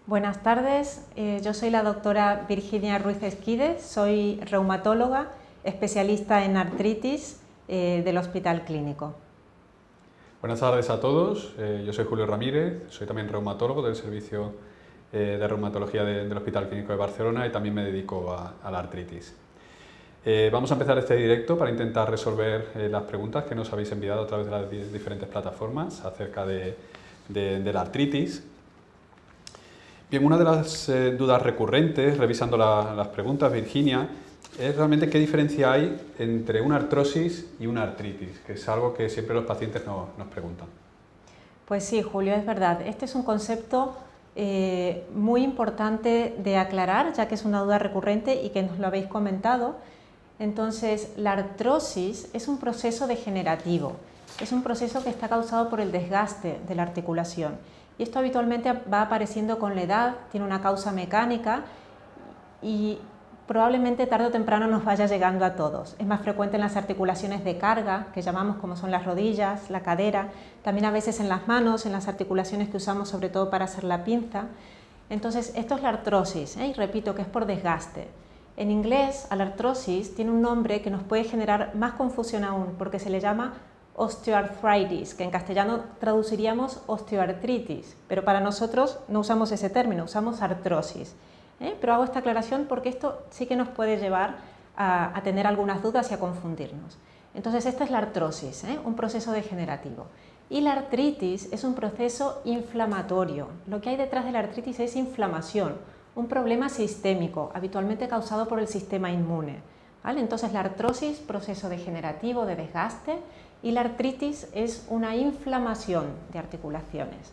Buenas tardes, yo soy la doctora Virginia Ruiz Esquides, soy reumatóloga, especialista en artritis del Hospital Clínico. Buenas tardes a todos, yo soy Julio Ramírez, soy también reumatólogo del Servicio de Reumatología del Hospital Clínico de Barcelona y también me dedico a la artritis. Vamos a empezar este directo para intentar resolver las preguntas que nos habéis enviado a través de las diferentes plataformas acerca de la artritis. Bien, una de las dudas recurrentes, revisando las preguntas, Virginia, es realmente qué diferencia hay entre una artrosis y una artritis, que es algo que siempre los pacientes nos preguntan. Pues sí, Julio, es verdad. Este es un concepto muy importante de aclarar, ya que es una duda recurrente y que nos lo habéis comentado. Entonces, la artrosis es un proceso degenerativo, es un proceso que está causado por el desgaste de la articulación. Y esto habitualmente va apareciendo con la edad, tiene una causa mecánica y probablemente tarde o temprano nos vaya llegando a todos. Es más frecuente en las articulaciones de carga, que llamamos como son las rodillas, la cadera, también a veces en las manos, en las articulaciones que usamos sobre todo para hacer la pinza. Entonces, esto es la artrosis, y repito que es por desgaste. En inglés, a la artrosis tiene un nombre que nos puede generar más confusión aún, porque se le llama osteoarthritis, que en castellano traduciríamos osteoartritis, pero para nosotros no usamos ese término, usamos artrosis. Pero hago esta aclaración porque esto sí que nos puede llevar a tener algunas dudas y a confundirnos. Entonces, esta es la artrosis, un proceso degenerativo. Y la artritis es un proceso inflamatorio. Lo que hay detrás de la artritis es inflamación, un problema sistémico, habitualmente causado por el sistema inmune. ¿Vale? Entonces, la artrosis, proceso degenerativo de desgaste, y la artritis es una inflamación de articulaciones.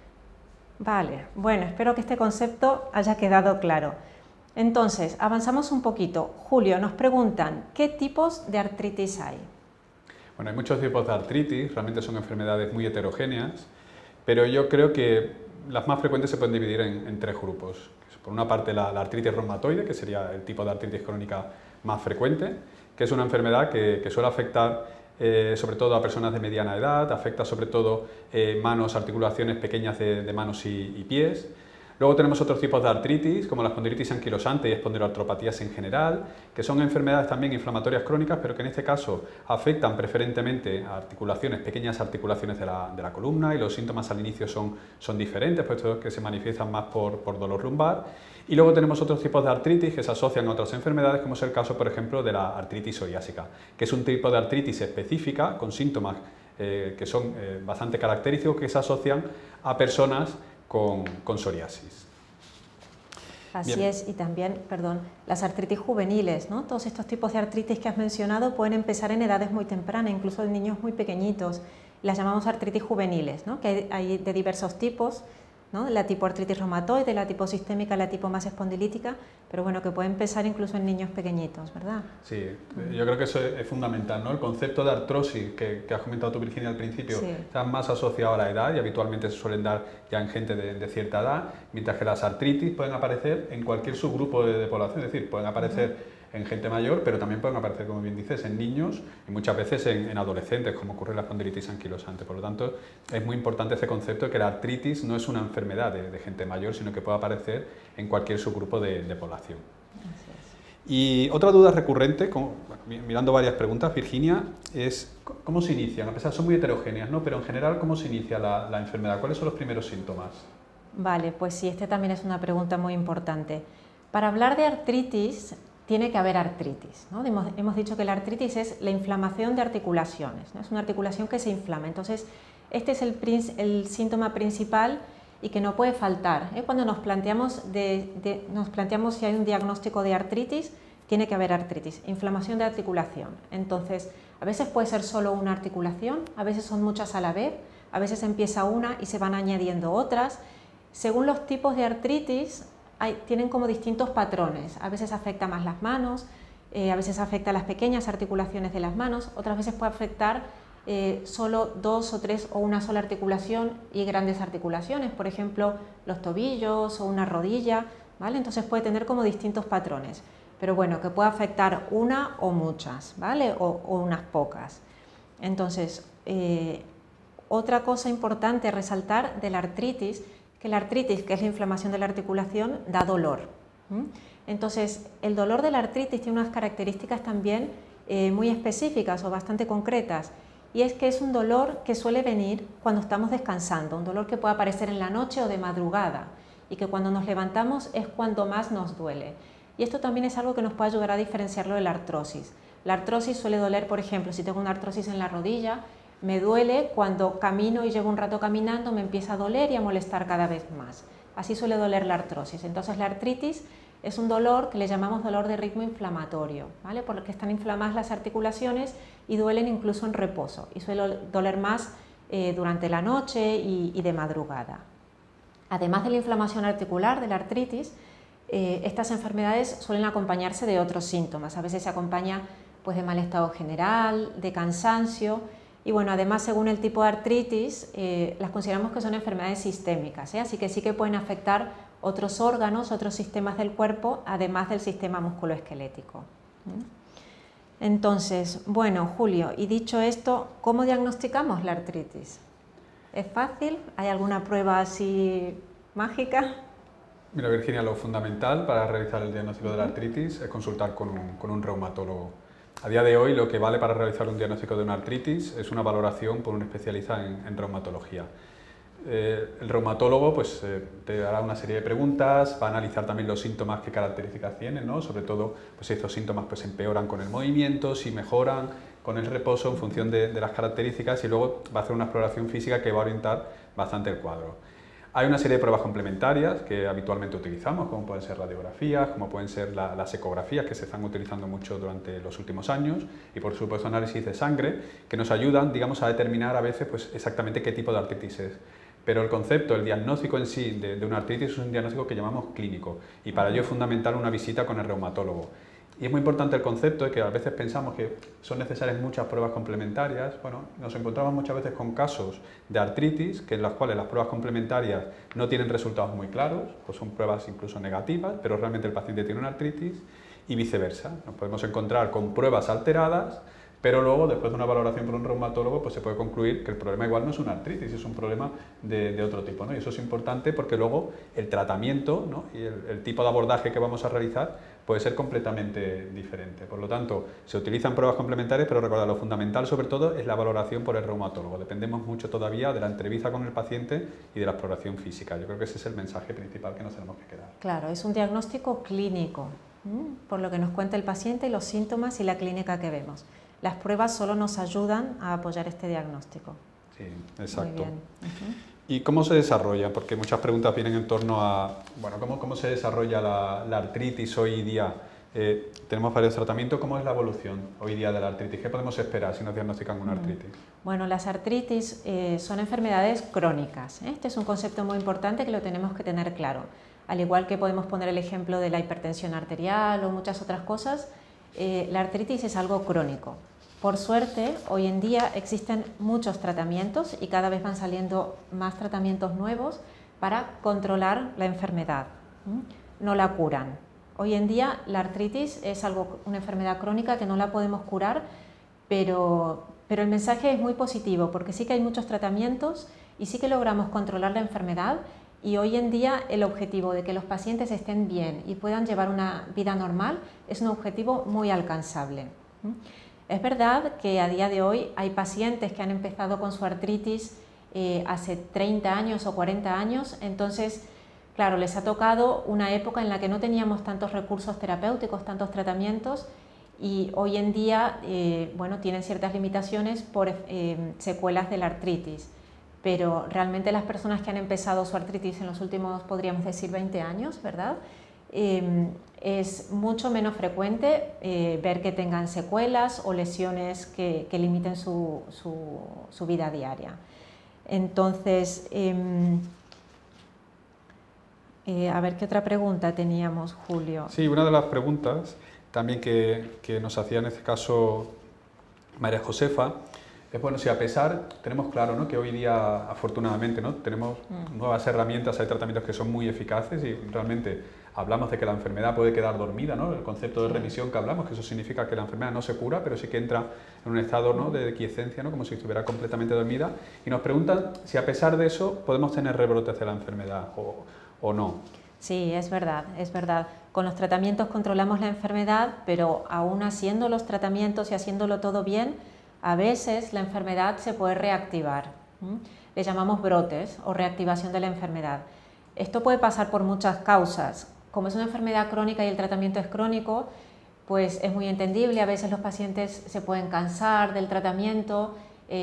Vale, bueno, espero que este concepto haya quedado claro. Entonces, avanzamos un poquito. Julio, nos preguntan, ¿qué tipos de artritis hay? Bueno, hay muchos tipos de artritis, realmente son enfermedades muy heterogéneas, pero yo creo que las más frecuentes se pueden dividir en tres grupos. Por una parte, la artritis reumatoide, que sería el tipo de artritis crónica más frecuente, que es una enfermedad que suele afectar sobre todo a personas de mediana edad, afecta sobre todo manos, articulaciones pequeñas de manos y pies. Luego tenemos otros tipos de artritis, como la espondilitis anquilosante y espondiloartropatías en general, que son enfermedades también inflamatorias crónicas, pero que en este caso afectan preferentemente a articulaciones, pequeñas articulaciones de la columna, y los síntomas al inicio son diferentes, puesto que se manifiestan más por dolor lumbar. Y luego tenemos otros tipos de artritis que se asocian a otras enfermedades, como es el caso, por ejemplo, de la artritis psoriásica, que es un tipo de artritis específica con síntomas que son bastante característicos, que se asocian a personas con psoriasis. Así Bien. es, y también, perdón, las artritis juveniles, ¿no? Todos estos tipos de artritis que has mencionado pueden empezar en edades muy tempranas, incluso en niños muy pequeñitos. Las llamamos artritis juveniles, ¿no? Que hay de diversos tipos, ¿no? La tipo artritis reumatoide, la tipo sistémica, la tipo más espondilítica, pero bueno, que puede empezar incluso en niños pequeñitos, ¿verdad? Sí, yo creo que eso es fundamental, ¿no? El concepto de artrosis que has comentado tú, Virginia, al principio, Sí. está más asociado a la edad y habitualmente se suelen dar ya en gente de cierta edad, mientras que las artritis pueden aparecer en cualquier subgrupo de población, es decir, pueden aparecer en gente mayor, pero también pueden aparecer, como bien dices, en niños y muchas veces en adolescentes, como ocurre en la espondilitis anquilosante. Por lo tanto, es muy importante este concepto de que la artritis no es una enfermedad de gente mayor, sino que puede aparecer en cualquier subgrupo de población. Así es. Y otra duda recurrente, mirando varias preguntas, Virginia, es ¿cómo se inician? A pesar, son muy heterogéneas, ¿no? Pero en general, ¿cómo se inicia la enfermedad? ¿Cuáles son los primeros síntomas? Vale, pues sí, este también es una pregunta muy importante. Para hablar de artritis, tiene que haber artritis, ¿no? Hemos dicho que la artritis es la inflamación de articulaciones, ¿no? Es una articulación que se inflama. Entonces, este es el síntoma principal y que no puede faltar, ¿eh? Cuando nos planteamos si hay un diagnóstico de artritis, tiene que haber artritis, inflamación de articulación. Entonces, a veces puede ser solo una articulación, a veces son muchas a la vez, a veces empieza una y se van añadiendo otras. Según los tipos de artritis, tienen como distintos patrones. A veces afecta más las manos, a veces afecta las pequeñas articulaciones de las manos, otras veces puede afectar solo dos o tres o una sola articulación y grandes articulaciones, por ejemplo, los tobillos o una rodilla, ¿vale? Entonces puede tener como distintos patrones, pero bueno, que puede afectar una o muchas, ¿vale? O unas pocas. Entonces, otra cosa importante a resaltar de la artritis que la artritis, que es la inflamación de la articulación, da dolor. Entonces, el dolor de la artritis tiene unas características también muy específicas o bastante concretas, y es que es un dolor que suele venir cuando estamos descansando, un dolor que puede aparecer en la noche o de madrugada, y que cuando nos levantamos es cuando más nos duele. Y esto también es algo que nos puede ayudar a diferenciarlo de la artrosis. La artrosis suele doler, por ejemplo, si tengo una artrosis en la rodilla, me duele cuando camino y llevo un rato caminando, me empieza a doler y a molestar cada vez más. Así suele doler la artrosis. Entonces la artritis es un dolor que le llamamos dolor de ritmo inflamatorio, ¿vale? Porque están inflamadas las articulaciones y duelen incluso en reposo, y suele doler más durante la noche y de madrugada. Además de la inflamación articular, de la artritis, estas enfermedades suelen acompañarse de otros síntomas. A veces se acompaña pues, de mal estado general, de cansancio, y bueno, además según el tipo de artritis, las consideramos que son enfermedades sistémicas, así que sí que pueden afectar otros órganos, otros sistemas del cuerpo, además del sistema musculoesquelético. Entonces, bueno, Julio, y dicho esto, ¿cómo diagnosticamos la artritis? ¿Es fácil? ¿Hay alguna prueba así mágica? Mira, Virginia, lo fundamental para realizar el diagnóstico de la artritis es consultar con un reumatólogo. A día de hoy, lo que vale para realizar un diagnóstico de una artritis es una valoración por un especialista en reumatología. El reumatólogo pues, te hará una serie de preguntas, va a analizar también los síntomas, qué características tienen, ¿no? Sobre todo pues, si estos síntomas pues, empeoran con el movimiento, si mejoran con el reposo en función de las características, y luego va a hacer una exploración física que va a orientar bastante el cuadro. Hay una serie de pruebas complementarias que habitualmente utilizamos, como pueden ser radiografías, como pueden ser las ecografías, que se están utilizando mucho durante los últimos años, y por supuesto análisis de sangre, que nos ayudan, digamos, a determinar a veces pues, exactamente qué tipo de artritis es. Pero el concepto, el diagnóstico en sí de una artritis es un diagnóstico que llamamos clínico, y para ello es fundamental una visita con el reumatólogo. Y es muy importante el concepto de que a veces pensamos que son necesarias muchas pruebas complementarias. Bueno, nos encontramos muchas veces con casos de artritis que en los cuales las pruebas complementarias no tienen resultados muy claros, pues son pruebas incluso negativas, pero realmente el paciente tiene una artritis, y viceversa. Nos podemos encontrar con pruebas alteradas, pero luego, después de una valoración por un reumatólogo, pues se puede concluir que el problema igual no es una artritis, es un problema de otro tipo, ¿no? Y eso es importante porque luego el tratamiento, ¿no? Y el tipo de abordaje que vamos a realizar puede ser completamente diferente. Por lo tanto, se utilizan pruebas complementarias, pero recordad, lo fundamental sobre todo es la valoración por el reumatólogo. Dependemos mucho todavía de la entrevista con el paciente y de la exploración física. Yo creo que ese es el mensaje principal que nos tenemos que quedar. Claro, es un diagnóstico clínico, por lo que nos cuenta el paciente, los síntomas y la clínica que vemos. Las pruebas solo nos ayudan a apoyar este diagnóstico. Sí, exacto. Muy bien. ¿Y cómo se desarrolla? Porque muchas preguntas vienen en torno a, bueno, ¿cómo se desarrolla la artritis hoy día? Tenemos varios tratamientos. ¿Cómo es la evolución hoy día de la artritis? ¿Qué podemos esperar si nos diagnostican una artritis? Bueno, las artritis son enfermedades crónicas. Este es un concepto muy importante que lo tenemos que tener claro. Al igual que podemos poner el ejemplo de la hipertensión arterial o muchas otras cosas, la artritis es algo crónico. Por suerte, hoy en día existen muchos tratamientos y cada vez van saliendo más tratamientos nuevos para controlar la enfermedad. No la curan. Hoy en día la artritis es una enfermedad crónica que no la podemos curar, pero el mensaje es muy positivo porque sí que hay muchos tratamientos y sí que logramos controlar la enfermedad, y hoy en día el objetivo de que los pacientes estén bien y puedan llevar una vida normal es un objetivo muy alcanzable. Es verdad que a día de hoy hay pacientes que han empezado con su artritis hace 30 años o 40 años, entonces, claro, les ha tocado una época en la que no teníamos tantos recursos terapéuticos, tantos tratamientos, y hoy en día, bueno, tienen ciertas limitaciones por secuelas de la artritis. Pero realmente las personas que han empezado su artritis en los últimos, podríamos decir, 20 años, ¿verdad? Es mucho menos frecuente ver que tengan secuelas o lesiones que limiten su vida diaria. Entonces, a ver qué otra pregunta teníamos, Julio. Sí, una de las preguntas también que nos hacía en este caso María Josefa Es bueno, si a pesar, tenemos claro, ¿no?, que hoy día, afortunadamente, ¿no?, tenemos nuevas herramientas, hay tratamientos que son muy eficaces y realmente hablamos de que la enfermedad puede quedar dormida, ¿no?, el concepto de remisión que hablamos, que eso significa que la enfermedad no se cura, pero sí que entra en un estado, ¿no?, de quiescencia, ¿no?, como si estuviera completamente dormida, y nos preguntan si a pesar de eso podemos tener rebrotes de la enfermedad o no. Sí, es verdad, es verdad. Con los tratamientos controlamos la enfermedad, pero aún haciendo los tratamientos y haciéndolo todo bien, a veces la enfermedad se puede reactivar. Le llamamos brotes o reactivación de la enfermedad. Esto puede pasar por muchas causas. Como es una enfermedad crónica y el tratamiento es crónico, pues es muy entendible. A veces los pacientes se pueden cansar del tratamiento,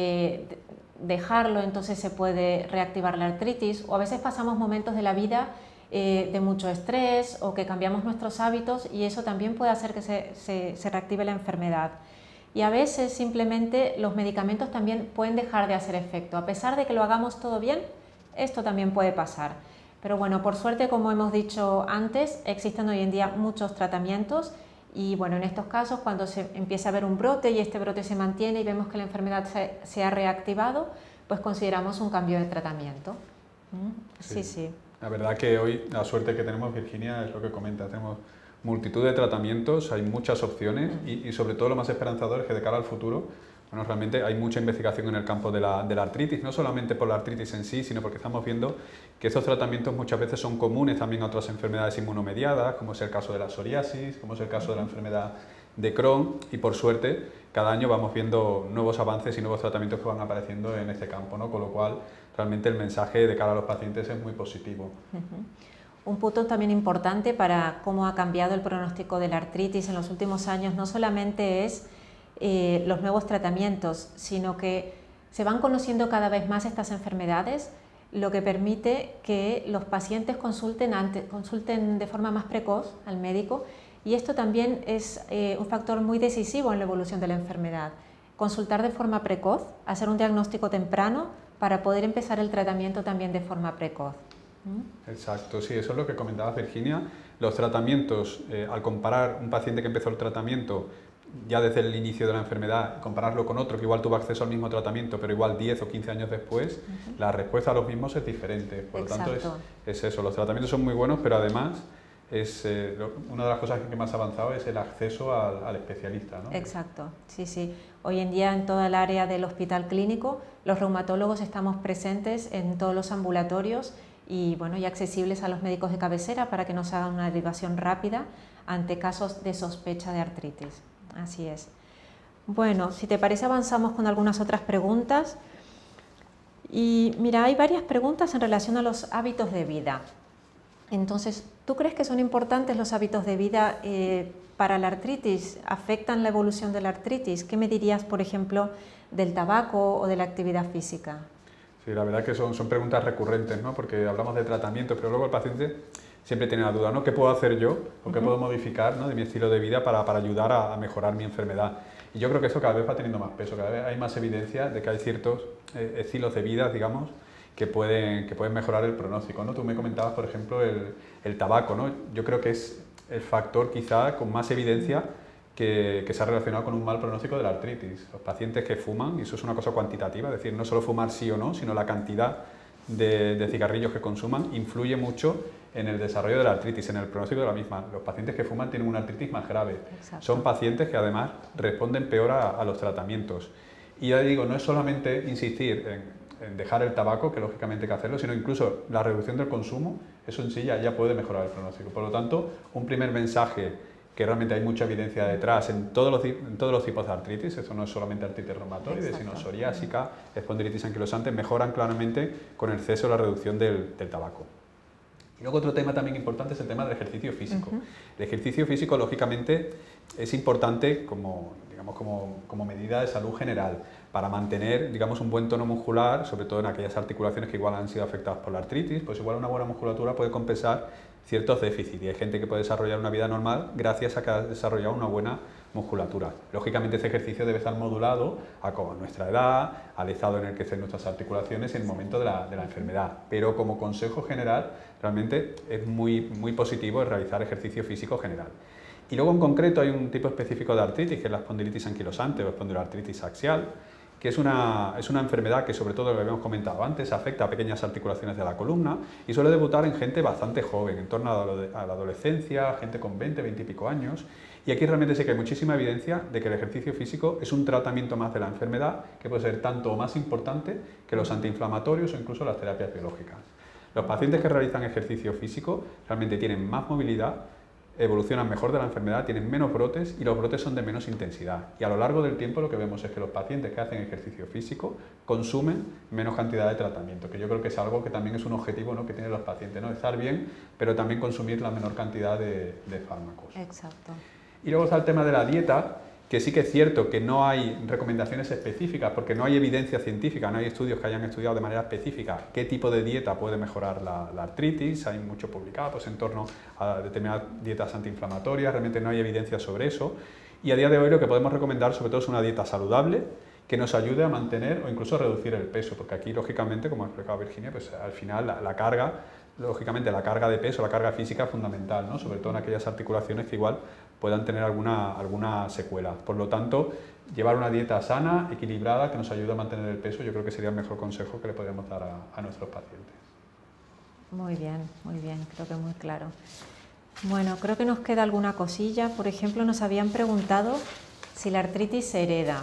dejarlo, entonces se puede reactivar la artritis, o a veces pasamos momentos de la vida de mucho estrés o que cambiamos nuestros hábitos y eso también puede hacer que se reactive la enfermedad. Y a veces simplemente los medicamentos también pueden dejar de hacer efecto. A pesar de que lo hagamos todo bien, esto también puede pasar. Pero bueno, por suerte, como hemos dicho antes, existen hoy en día muchos tratamientos y bueno, en estos casos cuando se empieza a ver un brote y este brote se mantiene y vemos que la enfermedad se ha reactivado, pues consideramos un cambio de tratamiento. Sí, sí. La verdad que hoy la suerte que tenemos, Virginia, es lo que comenta, tenemos multitud de tratamientos, hay muchas opciones y sobre todo lo más esperanzador es que de cara al futuro, bueno, realmente hay mucha investigación en el campo de la artritis, no solamente por la artritis en sí, sino porque estamos viendo que estos tratamientos muchas veces son comunes también a otras enfermedades inmunomediadas, como es el caso de la psoriasis, como es el caso de la enfermedad de Crohn, y por suerte cada año vamos viendo nuevos avances y nuevos tratamientos que van apareciendo en este campo, ¿no? Con lo cual realmente el mensaje de cara a los pacientes es muy positivo. Un punto también importante para cómo ha cambiado el pronóstico de la artritis en los últimos años no solamente es los nuevos tratamientos, sino que se van conociendo cada vez más estas enfermedades, lo que permite que los pacientes consulten de forma más precoz al médico, y esto también es un factor muy decisivo en la evolución de la enfermedad. Consultar de forma precoz, hacer un diagnóstico temprano para poder empezar el tratamiento también de forma precoz. Exacto, sí, eso es lo que comentabas, Virginia. Los tratamientos, al comparar un paciente que empezó el tratamiento ya desde el inicio de la enfermedad, compararlo con otro que igual tuvo acceso al mismo tratamiento, pero igual 10 o 15 años después, la respuesta a los mismos es diferente. Por lo tanto, es eso, los tratamientos son muy buenos, pero además una de las cosas que más ha avanzado es el acceso al especialista, ¿no? Exacto, sí, sí. Hoy en día en toda el área del hospital clínico, los reumatólogos estamos presentes en todos los ambulatorios y, bueno, y accesibles a los médicos de cabecera para que nos hagan una derivación rápida ante casos de sospecha de artritis. Así es. Bueno, si te parece avanzamos con algunas otras preguntas. Y mira, hay varias preguntas en relación a los hábitos de vida. Entonces, ¿tú crees que son importantes los hábitos de vida para la artritis? ¿Afectan la evolución de la artritis? ¿Qué me dirías, por ejemplo, del tabaco o de la actividad física? Sí, la verdad que son preguntas recurrentes, ¿no? Porque hablamos de tratamiento, pero luego el paciente siempre tiene la duda, ¿no? ¿Qué puedo hacer yo o qué puedo modificar, ¿no?, de mi estilo de vida para ayudar a mejorar mi enfermedad? Y yo creo que eso cada vez va teniendo más peso, cada vez hay más evidencia de que hay ciertos estilos de vida, digamos, que pueden mejorar el pronóstico, ¿no? Tú me comentabas, por ejemplo, el tabaco, ¿no? Yo creo que es el factor quizá con más evidencia que se ha relacionado con un mal pronóstico de la artritis. Los pacientes que fuman, y eso es una cosa cuantitativa, es decir, no solo fumar sí o no, sino la cantidad de cigarrillos que consuman influye mucho en el desarrollo de la artritis, en el pronóstico de la misma. Los pacientes que fuman tienen una artritis más grave. Exacto. Son pacientes que además responden peor a los tratamientos. Y ya digo, no es solamente insistir en dejar el tabaco, que lógicamente hay que hacerlo, sino incluso la reducción del consumo, eso en sí ya puede mejorar el pronóstico. Por lo tanto, un primer mensaje que realmente hay mucha evidencia detrás en todos los tipos de artritis, eso no es solamente artritis reumatoide, sino psoriásica, espondilitis anquilosante, mejoran claramente con el cese o la reducción del tabaco. Y luego otro tema también importante es el tema del ejercicio físico. El ejercicio físico, lógicamente, es importante como medida de salud general para mantener, digamos, un buen tono muscular, sobre todo en aquellas articulaciones que igual han sido afectadas por la artritis, pues igual una buena musculatura puede compensar ciertos déficits y hay gente que puede desarrollar una vida normal gracias a que ha desarrollado una buena musculatura. Lógicamente este ejercicio debe estar modulado a nuestra edad, al estado en el que estén nuestras articulaciones en el momento de la enfermedad, pero como consejo general realmente es muy positivo el realizar ejercicio físico general. Y luego en concreto hay un tipo específico de artritis que es la espondilitis anquilosante o espondiloartritis axial, que es una enfermedad que, sobre todo lo que habíamos comentado antes, afecta a pequeñas articulaciones de la columna y suele debutar en gente bastante joven, en torno a la adolescencia, gente con 20, 20 y pico años. Y aquí realmente sí que hay muchísima evidencia de que el ejercicio físico es un tratamiento más de la enfermedad que puede ser tanto o más importante que los antiinflamatorios o incluso las terapias biológicas. Los pacientes que realizan ejercicio físico realmente tienen más movilidad, evolucionan mejor de la enfermedad, tienen menos brotes y los brotes son de menos intensidad. Y a lo largo del tiempo lo que vemos es que los pacientes que hacen ejercicio físico consumen menos cantidad de tratamiento, que yo creo que es algo que también es un objetivo, ¿no?, que tienen los pacientes, ¿no?, estar bien, pero también consumir la menor cantidad de fármacos. Exacto. Y luego está el tema de la dieta, que sí que es cierto que no hay recomendaciones específicas, porque no hay evidencia científica, no hay estudios que hayan estudiado de manera específica qué tipo de dieta puede mejorar la artritis. Hay mucho publicado pues, en torno a determinadas dietas antiinflamatorias, realmente no hay evidencia sobre eso. Y a día de hoy lo que podemos recomendar sobre todo es una dieta saludable que nos ayude a mantener o incluso a reducir el peso, porque aquí lógicamente, como ha explicado Virginia, pues al final la carga, lógicamente la carga de peso, la carga física es fundamental, ¿no?, sobre todo en aquellas articulaciones que igual puedan tener alguna secuela. Por lo tanto, llevar una dieta sana, equilibrada, que nos ayude a mantener el peso, yo creo que sería el mejor consejo que le podríamos dar a nuestros pacientes. Muy bien, creo que muy claro. Bueno, creo que nos queda alguna cosilla. Por ejemplo, nos habían preguntado si la artritis se hereda.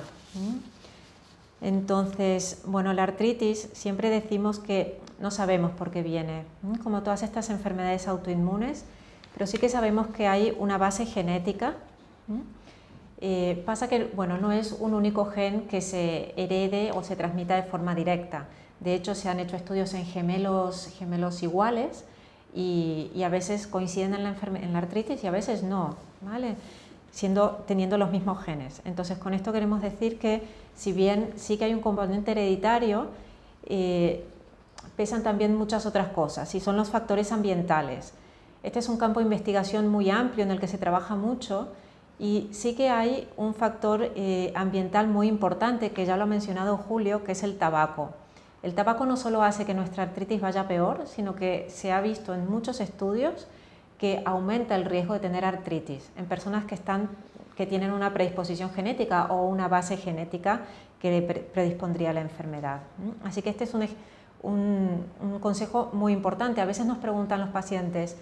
Entonces, bueno, la artritis siempre decimos que no sabemos por qué viene, como todas estas enfermedades autoinmunes, pero sí que sabemos que hay una base genética. Pasa que, bueno, no es un único gen que se herede o se transmita de forma directa. De hecho, se han hecho estudios en gemelos iguales y a veces coinciden en la artritis y a veces no, ¿vale?, teniendo los mismos genes. Entonces, con esto queremos decir que, si bien sí que hay un componente hereditario, pesan también muchas otras cosas y son los factores ambientales. Este es un campo de investigación muy amplio en el que se trabaja mucho y sí que hay un factor ambiental muy importante que ya lo ha mencionado Julio, que es el tabaco. El tabaco no solo hace que nuestra artritis vaya peor, sino que se ha visto en muchos estudios que aumenta el riesgo de tener artritis en personas que tienen una predisposición genética o una base genética que le predispondría a la enfermedad. Así que este es un consejo muy importante. A veces nos preguntan los pacientes,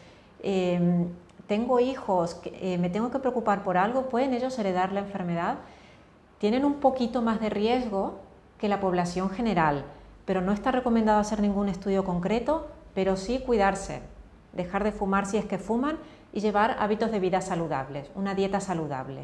tengo hijos, ¿me tengo que preocupar por algo? ¿Pueden ellos heredar la enfermedad? Tienen un poquito más de riesgo que la población general, pero no está recomendado hacer ningún estudio concreto, pero sí cuidarse, dejar de fumar si es que fuman y llevar hábitos de vida saludables, una dieta saludable.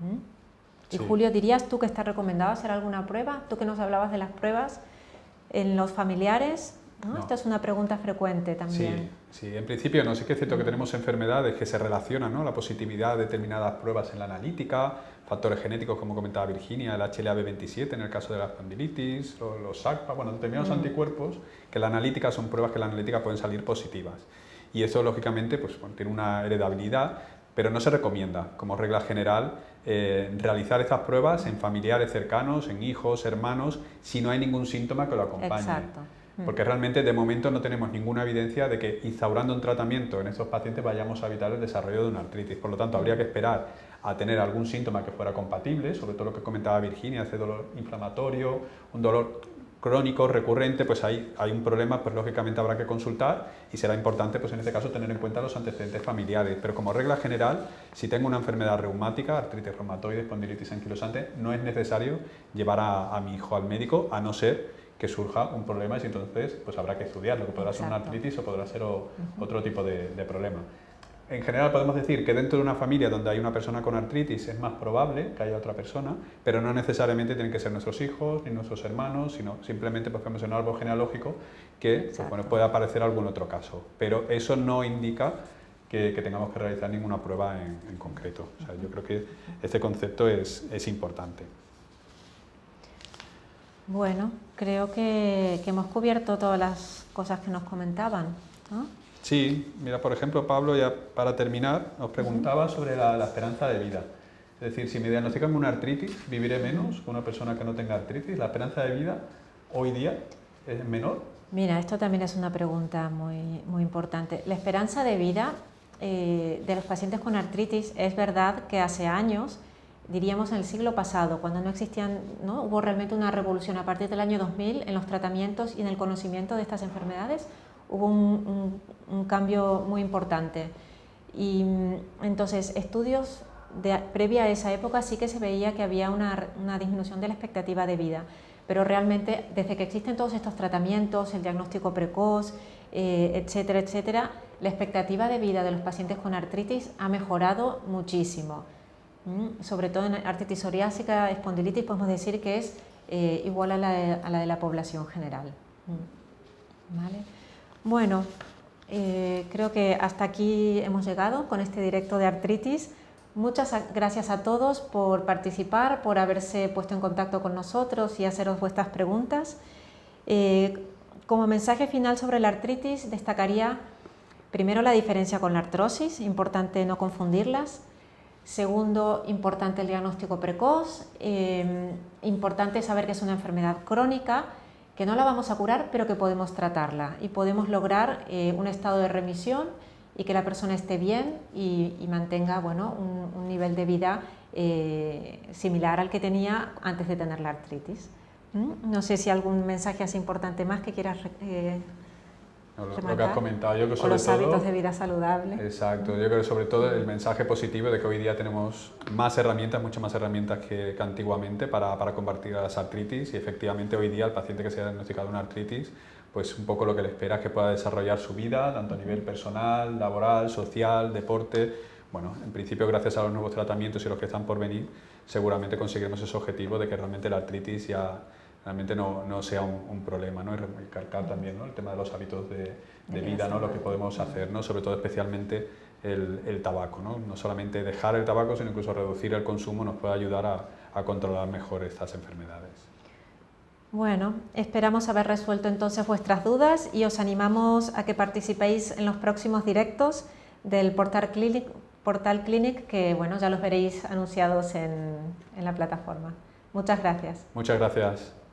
Y Sí. Julio, ¿dirías tú que está recomendado hacer alguna prueba? Tú que nos hablabas de las pruebas en los familiares, ¿no? No. Esta es una pregunta frecuente también. Sí, en principio no, sí que es cierto que tenemos enfermedades que se relacionan, ¿no?, la positividad de determinadas pruebas en la analítica, factores genéticos como comentaba Virginia, el HLA-B27 en el caso de la espondilitis, los SACPA, bueno, determinados anticuerpos que la analítica son pruebas que la analítica pueden salir positivas. Y eso lógicamente pues, bueno, tiene una heredabilidad, pero no se recomienda como regla general realizar estas pruebas en familiares cercanos, en hijos, hermanos, si no hay ningún síntoma que lo acompañe. Exacto. Porque realmente de momento no tenemos ninguna evidencia de que instaurando un tratamiento en estos pacientes vayamos a evitar el desarrollo de una artritis. Por lo tanto, habría que esperar a tener algún síntoma que fuera compatible, sobre todo lo que comentaba Virginia, ese dolor inflamatorio, un dolor crónico, recurrente, pues hay un problema, pues lógicamente habrá que consultar y será importante, pues en este caso, tener en cuenta los antecedentes familiares. Pero como regla general, si tengo una enfermedad reumática, artritis reumatoide, espondilitis anquilosante, no es necesario llevar a mi hijo al médico, a no ser que surja un problema y entonces pues habrá que estudiarlo, que podrá ser una artritis o podrá ser otro tipo de problema. En general podemos decir que dentro de una familia donde hay una persona con artritis es más probable que haya otra persona, pero no necesariamente tienen que ser nuestros hijos ni nuestros hermanos, sino simplemente pues, podemos en un árbol genealógico que pues, bueno, puede aparecer algún otro caso. Pero eso no indica que tengamos que realizar ninguna prueba en concreto. O sea, yo creo que este concepto es importante. Bueno, creo que hemos cubierto todas las cosas que nos comentaban, ¿no? Sí, mira, por ejemplo, Pablo, ya para terminar, nos preguntaba sobre la esperanza de vida. Es decir, si me diagnostican una artritis, ¿viviré menos que una persona que no tenga artritis? ¿La esperanza de vida hoy día es menor? Mira, esto también es una pregunta muy importante. La esperanza de vida de los pacientes con artritis, es verdad que hace años diríamos en el siglo pasado, cuando no existían, ¿no? Hubo realmente una revolución a partir del año 2000 en los tratamientos y en el conocimiento de estas enfermedades, hubo un cambio muy importante. Y entonces, estudios previa a esa época sí que se veía que había una disminución de la expectativa de vida, pero realmente desde que existen todos estos tratamientos, el diagnóstico precoz, etcétera, etcétera, la expectativa de vida de los pacientes con artritis ha mejorado muchísimo. Sobre todo en artritis psoriásica, espondilitis, podemos decir que es igual a la de la población general. ¿Vale? Bueno, creo que hasta aquí hemos llegado con este directo de artritis. Muchas gracias a todos por participar, por haberse puesto en contacto con nosotros y haceros vuestras preguntas. Como mensaje final sobre la artritis, destacaría primero la diferencia con la artrosis, importante no confundirlas. Segundo, importante el diagnóstico precoz, importante saber que es una enfermedad crónica, que no la vamos a curar, pero que podemos tratarla y podemos lograr un estado de remisión y que la persona esté bien y mantenga, bueno, un nivel de vida similar al que tenía antes de tener la artritis. No sé si algún mensaje así importante más que quieras remarcar. Lo que has comentado, yo creo que sobre los hábitos de vida saludable. Exacto, yo creo que sobre todo el mensaje positivo de que hoy día tenemos más herramientas, muchas más herramientas que antiguamente para combatir las artritis, y efectivamente hoy día el paciente que se ha diagnosticado una artritis, pues un poco lo que le espera es que pueda desarrollar su vida, tanto a nivel personal, laboral, social, deporte. Bueno, en principio gracias a los nuevos tratamientos y los que están por venir, seguramente conseguiremos ese objetivo de que realmente la artritis ya realmente no sea un problema, ¿no? Y recalcar también, ¿no?, el tema de los hábitos de vida, ¿no?, lo que podemos hacer, ¿no?, sobre todo especialmente el tabaco, ¿no? No solamente dejar el tabaco, sino incluso reducir el consumo nos puede ayudar a controlar mejor estas enfermedades. Bueno, esperamos haber resuelto entonces vuestras dudas y os animamos a que participéis en los próximos directos del Portal Clinic, que bueno, ya los veréis anunciados en la plataforma. Muchas gracias. Muchas gracias.